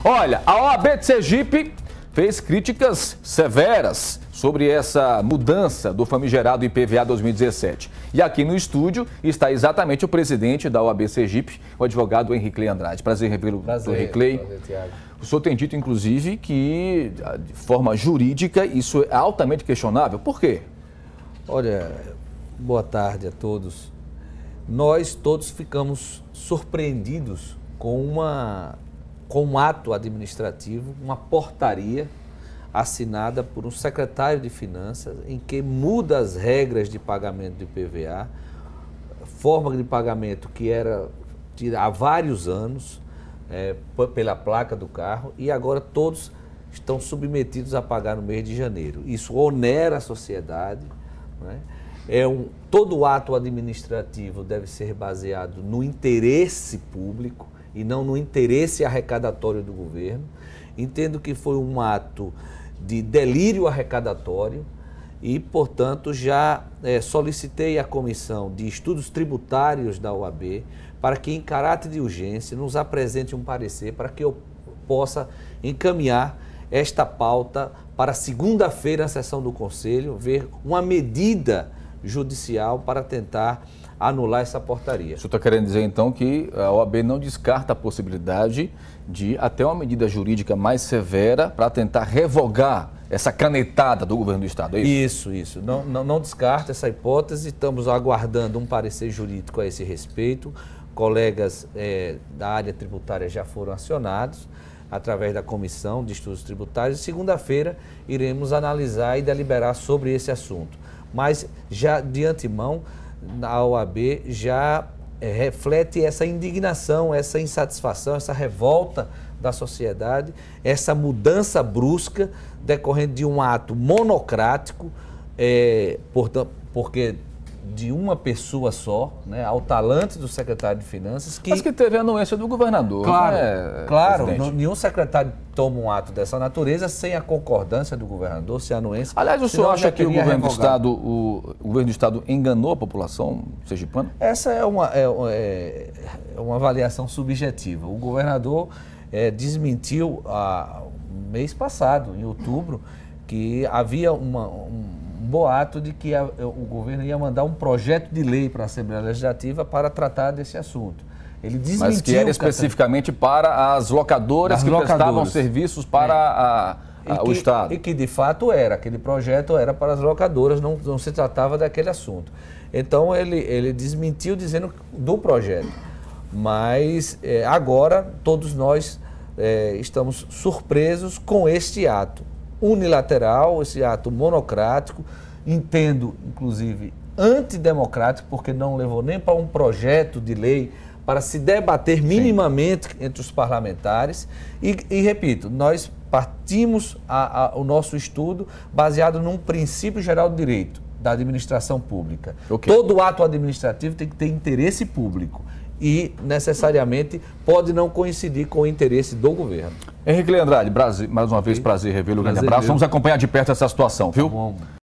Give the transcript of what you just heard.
Olha, a OAB de Sergipe fez críticas severas sobre essa mudança do famigerado IPVA 2017. E aqui no estúdio está exatamente o presidente da OAB Sergipe, o advogado Henrique Ley Andrade. Prazer revê-lo, Henrique Ley. Prazer, Thiago. O senhor tem dito, inclusive, que de forma jurídica isso é altamente questionável. Por quê? Olha, boa tarde a todos. Nós todos ficamos surpreendidos com um ato administrativo, uma portaria assinada por um secretário de Finanças, em que muda as regras de pagamento do IPVA, forma de pagamento que era há vários anos, pela placa do carro, e agora todos estão submetidos a pagar no mês de janeiro. Isso onera a sociedade, né? Todo ato administrativo deve ser baseado no interesse público e não no interesse arrecadatório do governo. Entendo que foi um ato de delírio arrecadatório e, portanto, já solicitei à Comissão de Estudos Tributários da OAB para que, em caráter de urgência, nos apresente um parecer para que eu possa encaminhar esta pauta para segunda-feira, na sessão do Conselho, ver uma medida judicial para tentar anular essa portaria. O senhor está querendo dizer, então, que a OAB não descarta a possibilidade de até uma medida jurídica mais severa para tentar revogar essa canetada do governo do Estado, é isso? Isso. Não descarta essa hipótese, estamos aguardando um parecer jurídico a esse respeito. Colegas da área tributária já foram acionados através da Comissão de Estudos Tributários. Segunda-feira iremos analisar e deliberar sobre esse assunto. Mas já de antemão, a OAB já reflete essa indignação, essa insatisfação, essa revolta da sociedade, essa mudança brusca decorrente de um ato monocrático, porque de uma pessoa só, né, ao talante do secretário de Finanças. Mas que teve a anuência do governador. Claro, nenhum secretário toma um ato dessa natureza sem a concordância do governador, sem a anuência. Aliás, o senhor acha que o governo do Estado enganou a população sergipana? Essa é uma avaliação subjetiva. O governador desmentiu mês passado, em outubro, que havia um boato de que o governo ia mandar um projeto de lei para a Assembleia Legislativa para tratar desse assunto. Ele desmentiu. Mas que era especificamente para as locadoras que prestavam serviços para o Estado. E que de fato era, aquele projeto era para as locadoras, não se tratava daquele assunto. Então ele desmentiu dizendo do projeto. Mas agora todos nós estamos surpresos com este ato unilateral, esse ato monocrático, entendo, inclusive, antidemocrático, porque não levou nem para um projeto de lei para se debater minimamente entre os parlamentares. E repito, nós partimos o nosso estudo baseado num princípio geral do direito, da administração pública. Okay. Todo ato administrativo tem que ter interesse público e, necessariamente, pode não coincidir com o interesse do governo. Henrique Ley Andrade, mais uma vez, prazer revê-lo. Um grande abraço. Vamos acompanhar de perto essa situação, viu? Tá bom.